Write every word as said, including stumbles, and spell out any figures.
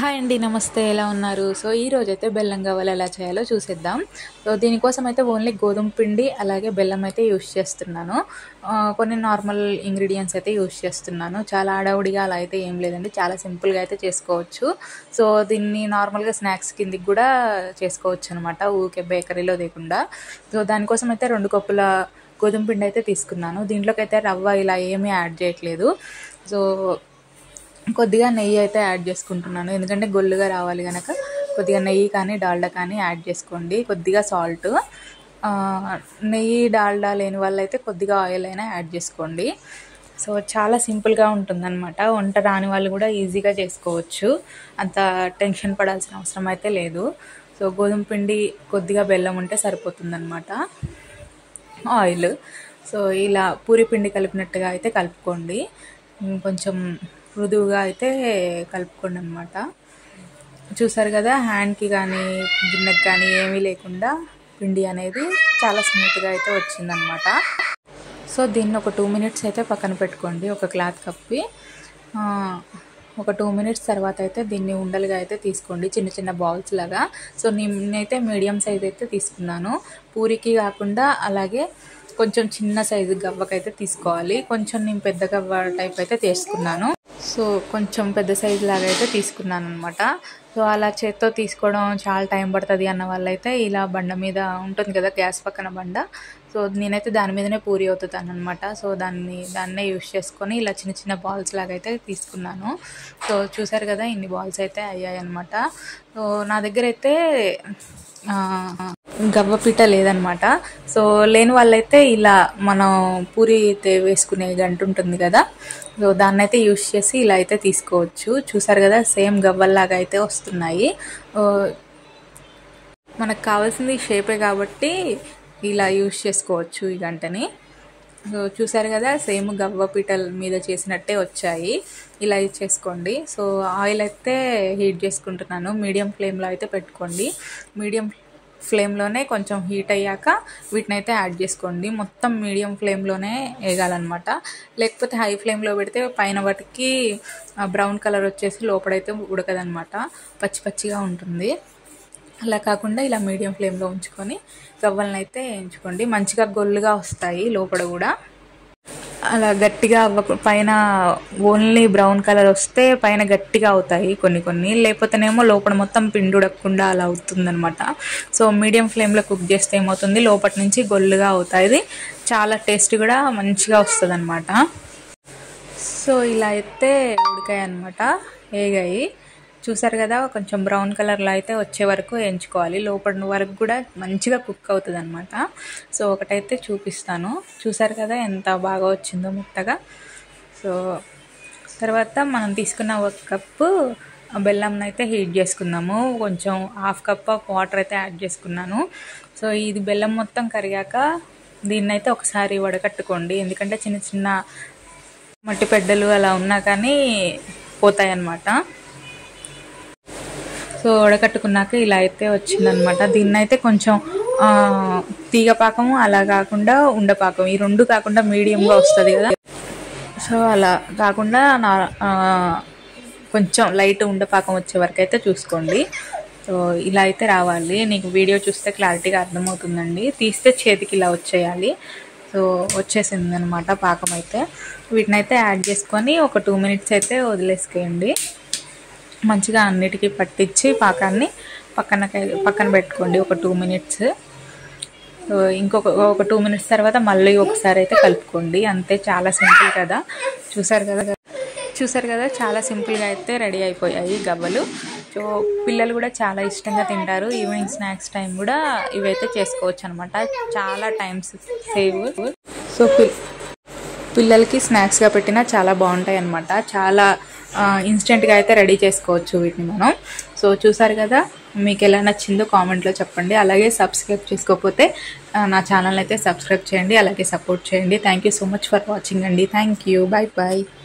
Hi అండి, నమస్తే. ఎలా ఉన్నారు? సో ఈ రోజైతే బెల్లం గవ్వలు ఎలా చేయాలో చూసేద్దాం. సో దీనికోసం అయితే ఓన్లీ గోధుమ పిండి అలాగే బెల్లం అయితే యూస్ చేస్తున్నాను. కొన్ని నార్మల్ ఇంగ్రీడియంట్స్ అయితే యూస్ చేస్తున్నాను. చాలా హడావుడిగా అలా అయితే ఏం లేదండి, చాలా సింపుల్గా అయితే చేసుకోవచ్చు. సో దీన్ని నార్మల్గా స్నాక్స్ కిందికి కూడా చేసుకోవచ్చు అనమాట, ఊకే బేకరీలో లేకుండా. సో దానికోసం అయితే రెండు కప్పుల గోధుమ పిండి అయితే తీసుకున్నాను. దీంట్లోకి అయితే రవ్వ ఇలా ఏమీ యాడ్ చేయట్లేదు. సో కొద్దిగా నెయ్యి అయితే యాడ్ చేసుకుంటున్నాను, ఎందుకంటే గొల్లుగా రావాలి కనుక కొద్దిగా నెయ్యి కానీ డాల్డా కానీ యాడ్ చేసుకోండి. కొద్దిగా సాల్ట్, నెయ్యి డాల్డా లేని వాళ్ళైతే కొద్దిగా ఆయిల్ అయినా యాడ్ చేసుకోండి. సో చాలా సింపుల్గా ఉంటుందన్నమాట. వంట రాని వాళ్ళు కూడా ఈజీగా చేసుకోవచ్చు, అంత టెన్షన్ పడాల్సిన అవసరం అయితే లేదు. సో గోధుమ పిండి కొద్దిగా బెల్లం ఉంటే సరిపోతుందన్నమాట. ఆయిల్, సో ఇలా పూరి పిండి కలిపినట్టుగా అయితే కలుపుకోండి. కొంచెం మృదువుగా అయితే కలుపుకోండి అనమాట. చూసారు కదా, హ్యాండ్కి కానీ గిన్నెకి కానీ ఏమీ లేకుండా పిండి అనేది చాలా స్మూత్గా అయితే వచ్చిందనమాట. సో దీన్ని ఒక టూ మినిట్స్ అయితే పక్కన పెట్టుకోండి, ఒక క్లాత్ కప్పి. ఒక టూ మినిట్స్ తర్వాత అయితే దీన్ని ఉండలుగా అయితే తీసుకోండి, చిన్న చిన్న బాల్స్ లాగా. సో నేనైతే మీడియం సైజ్ అయితే తీసుకున్నాను, పూరికి కాకుండా. అలాగే కొంచెం చిన్న సైజు గవ్వకైతే తీసుకోవాలి. కొంచెం నేను పెద్ద గవ్వ టైప్ అయితే తీసుకున్నాను, సో కొంచెం పెద్ద సైజు లాగా అయితే తీసుకున్నాను అనమాట. సో అలా చేత్తో తీసుకోవడం చాలా టైం పడుతుంది అన్న వాళ్ళైతే ఇలా బండ మీద ఉంటుంది కదా, గ్యాస్ పక్కన బండ, సో నేనైతే దాని మీదనే పూరి అవుతాను అనమాట. సో దాన్ని దాన్నే యూస్ చేసుకొని ఇలా చిన్న చిన్న బాల్స్ లాగా అయితే తీసుకున్నాను. సో చూసారు కదా, ఇన్ని బాల్స్ అయితే అయ్యాయి అనమాట. సో నా దగ్గర అయితే గవ్వపీట లేదనమాట. సో లేని వాళ్ళైతే ఇలా మనం పూరి అయితే వేసుకునే గంట ఉంటుంది కదా, సో దాన్ని అయితే యూస్ చేసి ఇలా అయితే తీసుకోవచ్చు. చూసారు కదా, సేమ్ గవ్వల్లాగా అయితే వస్తున్నాయి. మనకు కావాల్సింది షేపే కాబట్టి ఇలా యూస్ చేసుకోవచ్చు ఈ గంటని. సో చూసారు కదా, సేమ్ గవ్వ పీటల మీద చేసినట్టే వచ్చాయి. ఇలా చేసుకోండి. సో ఆయిల్ అయితే హీట్ చేసుకుంటున్నాను, మీడియం ఫ్లేమ్లో అయితే పెట్టుకోండి. మీడియం ఫ్లేమ్లోనే కొంచెం హీట్ అయ్యాక వీటిని అయితే యాడ్ చేసుకోండి. మొత్తం మీడియం ఫ్లేమ్లోనే వేగాలన్నమాట, లేకపోతే హై ఫ్లేమ్లో పెడితే పైన వాటికి బ్రౌన్ కలర్ వచ్చేసి లోపడైతే ఉడకదనమాట, పచ్చి పచ్చిగా ఉంటుంది. అలా కాకుండా ఇలా మీడియం ఫ్లేమ్లో ఉంచుకొని గవ్వలను అయితే వేయించుకోండి. మంచిగా గొల్లుగా వస్తాయి లోపల కూడా. అలా గట్టిగా అవ్వ పైన ఓన్లీ బ్రౌన్ కలర్ వస్తే పైన గట్టిగా అవుతాయి కొన్ని కొన్ని, లేకపోతేనేమో లోపల మొత్తం పిండి ఉడకకుండా అలా అవుతుందన్నమాట. సో మీడియం ఫ్లేమ్లో కుక్ చేస్తే ఏమవుతుంది, లోపల నుంచి గొల్లుగా అవుతాయి, చాలా టేస్ట్ కూడా మంచిగా వస్తుంది అనమాట. సో ఇలా అయితే ఉడికాయి అనమాట, వేగాయి. చూసారు కదా, కొంచెం బ్రౌన్ కలర్లో అయితే వచ్చే వరకు వేయించుకోవాలి, లోపల వరకు కూడా మంచిగా కుక్ అవుతుంది అనమాట. సో ఒకటైతే చూపిస్తాను. చూసారు కదా ఎంత బాగా వచ్చిందో మెత్తగా. సో తర్వాత మనం తీసుకున్న ఒక కప్పు బెల్లం అయితే హీట్ చేసుకుందాము. కొంచెం హాఫ్ కప్ ఆఫ్ వాటర్ అయితే యాడ్ చేసుకున్నాను. సో ఇది బెల్లం మొత్తం కరిగాక దీన్ని అయితే ఒకసారి వడకట్టుకోండి, ఎందుకంటే చిన్న చిన్న మట్టి పెడ్డలు అలా ఉన్నా కానీ పోతాయి అన్నమాట. సో వడకట్టుకున్నాక ఇలా అయితే వచ్చిందనమాట. దీన్ని అయితే కొంచెం తీగ పాకము అలా కాకుండా ఉండపాకం, ఈ రెండు కాకుండా మీడియంగా వస్తుంది కదా, సో అలా కాకుండా నా కొంచెం లైట్ ఉండపాకం వచ్చే వరకు అయితే చూసుకోండి. సో ఇలా అయితే రావాలి. నీకు వీడియో చూస్తే క్లారిటీగా అర్థమవుతుందండి, తీస్తే చేతికి ఇలా వచ్చేయాలి. సో వచ్చేసింది అనమాట పాకం అయితే. వీటిని అయితే యాడ్ చేసుకొని ఒక టూ మినిట్స్ అయితే వదిలేసుకేయండి. మంచిగా అన్నిటికీ పట్టించి పాకాన్ని పక్కన పక్కన పెట్టుకోండి ఒక టూ మినిట్స్. సో ఇంకొక ఒక టూ మినిట్స్ తర్వాత మళ్ళీ ఒకసారి అయితే కలుపుకోండి, అంతే. చాలా సింపుల్ కదా, చూసారు కదా చూసారు కదా చాలా సింపుల్గా అయితే రెడీ అయిపోయాయి గవ్వలు. సో పిల్లలు కూడా చాలా ఇష్టంగా తింటారు. ఈవినింగ్ స్నాక్స్ టైం కూడా ఇవైతే చేసుకోవచ్చు అనమాట, చాలా టైమ్స్ సేవ్. సో పిల్లలకి స్నాక్స్గా పెట్టినా చాలా బాగుంటాయి అన్నమాట, చాలా ఇన్స్టెంట్గా అయితే రెడీ చేసుకోవచ్చు వీటిని మనం. సో చూసారు కదా, మీకు ఎలా నచ్చిందో కామెంట్లో చెప్పండి. అలాగే సబ్స్క్రైబ్ చేసుకోకపోతే నా ఛానల్ అయితే సబ్స్క్రైబ్ చేయండి, అలాగే సపోర్ట్ చేయండి. Thank you so much for watching అండి. Thank you, bye bye.